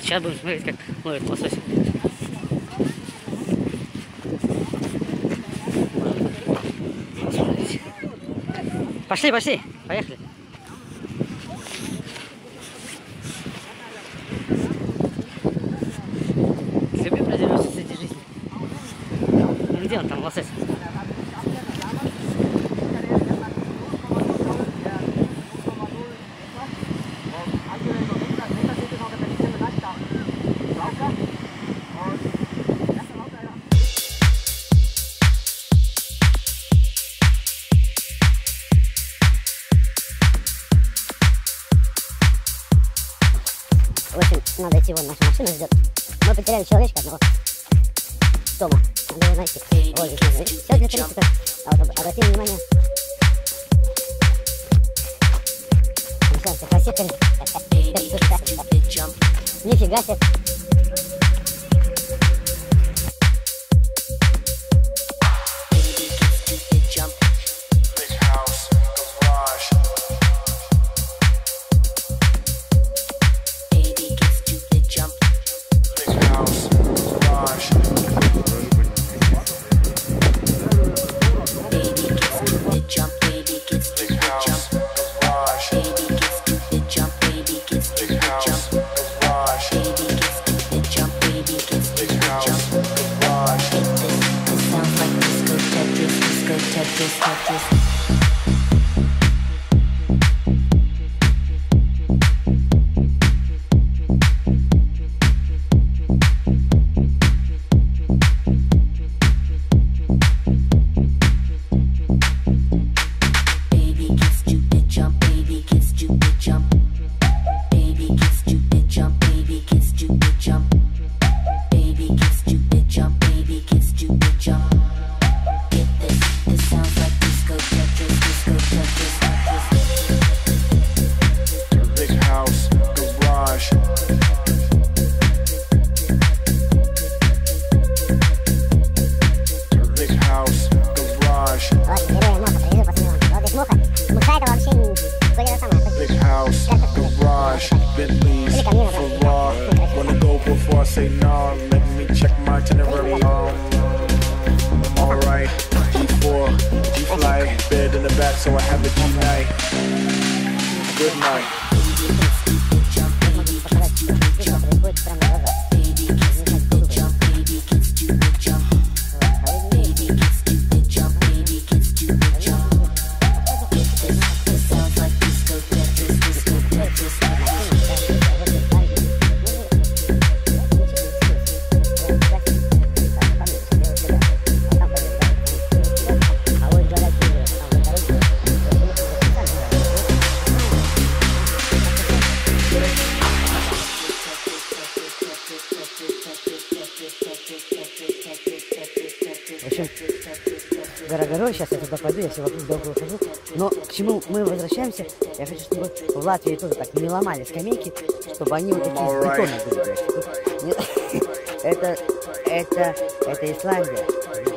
Сейчас будем смотреть, как ловят лосось. Пошли, пошли, поехали. Себе придерживаться с этой жизни. Где он там, лосось? В общем, надо идти, вон наша машина ждет. Мы потеряли человечка одного. Тома. Надо его найти. Вот здесь надо. Сейчас для туристов. А вот обратим внимание. Все, посекали. Нифига себе. Say no, let me check my itinerary. Alright, G4, G-Fly, bed in the back, so I have a G-night. Good night. В общем, гора горой, сейчас я туда пойду, я все вокруг долго хожу. Но к чему мы возвращаемся, я хочу, чтобы в Латвии тоже так не ломали скамейки, чтобы они вот такие из бетона были. Это Исландия.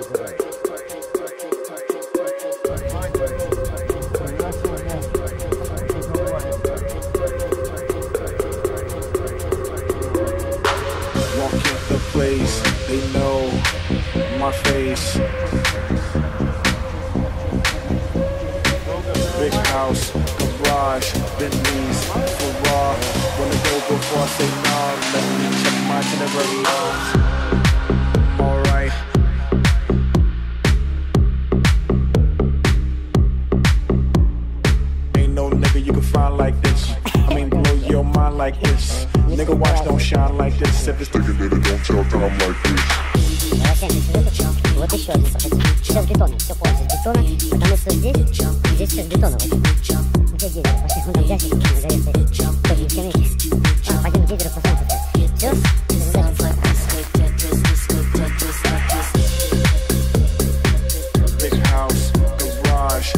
Place, they know my face. Big house, garage, Bentley's, Ferrari. Wanna go before I say no, let me check my itinerary. Alright. Ain't no nigga you can find like this. I mean, blow your mind like this. Nigga, watch don't shine like this. If it's thinking that it don't tell time like this. Вот еще один проходит. Все с бетона, все полностью с бетона, потому что здесь все с бетона. Где дерево? Пошли, вон там ящик на горе стоит. Тоже не скамейки. Пойдем к дерево, посмотрим. Все? Big house, garage.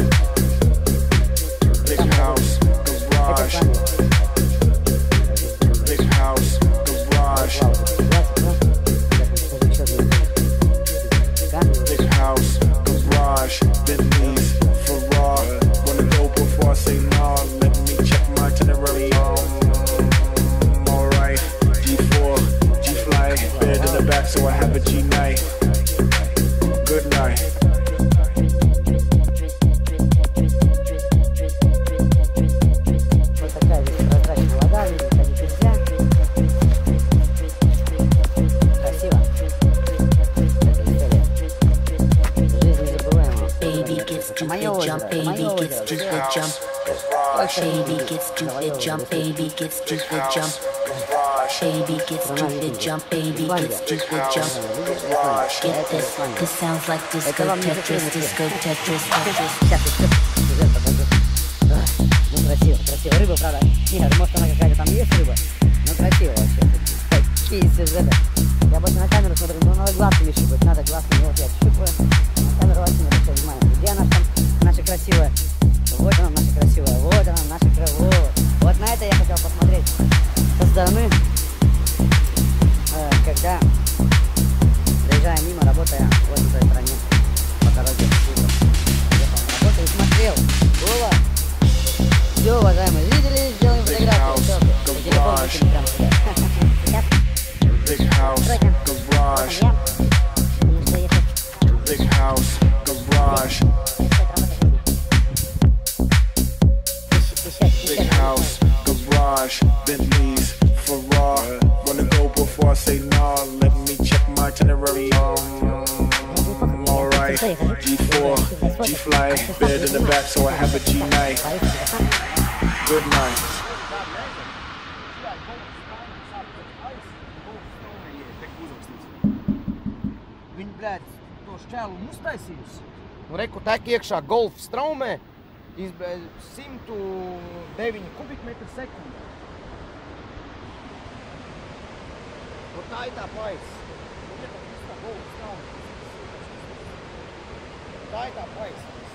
Big house, garage. Big house, garage. Big house, garage. Bentley's, Ferrari. Wanna go before I say no, let me check my itinerary. Baby gets stupid jump, baby gets stupid jump. Baby gets stupid jump, baby gets stupid jump. Get this, this sounds like disco Tetris, disco Tetris, Tetris. Сейчас еще сюжет покажу. Ну красиво, красиво. Рыба, правда, нет, может она какая-то там есть рыба, но красиво вообще. Такие сюжеты. Я больше на камеру смотрю, но надо глазками щупать, надо глазками. Вот я щупаю, на камеру вообще не обращаю внимания. Где она там, наша красивая? Вот она наша красивая, вот она наша красивая. Вот на это я хотел посмотреть со стороны, когда проезжая мимо, работая вот на той стороне по дороге. Работаю и смотрел. Было. Все, уважаемые зрители, сделаем фотографию. Все, телефон выкинем прямо сюда. Big house, garage. Big house, garage. Big house, garage. Bentleys, Ferrari. Wanna go before I say nah? Let me check my itinerary. Alright. G4, G-Fly. Bed in the back, so I have a G-night. Good night. Viņi, blēd, to šķēlumu uztaisījusi. Nu, reku tek iekšā golf straumē, 109 kubikmetru sekundē. Un tā ir tā plaisa. Tā ir tā plaisa.